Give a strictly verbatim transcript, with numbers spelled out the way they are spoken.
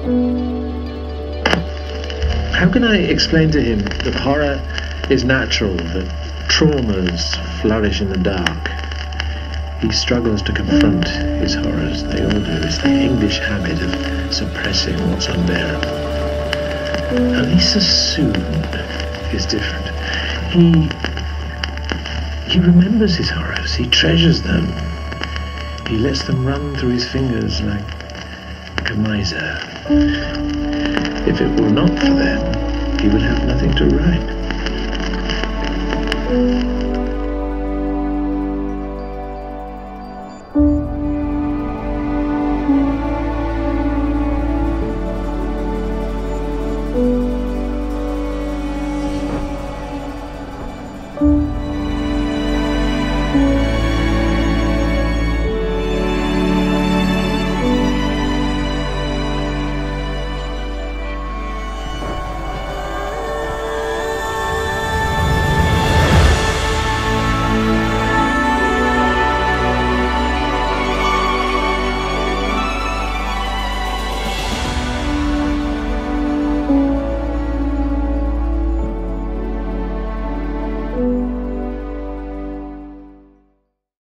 How can I explain to him that horror is natural, that traumas flourish in the dark? He struggles to confront his horrors. They all do. It's the English habit of suppressing what's unbearable. Elisa Soon is different. He he remembers his horrors. He treasures them. He lets them run through his fingers like, like a miser. If it were not for them, he would have nothing to write.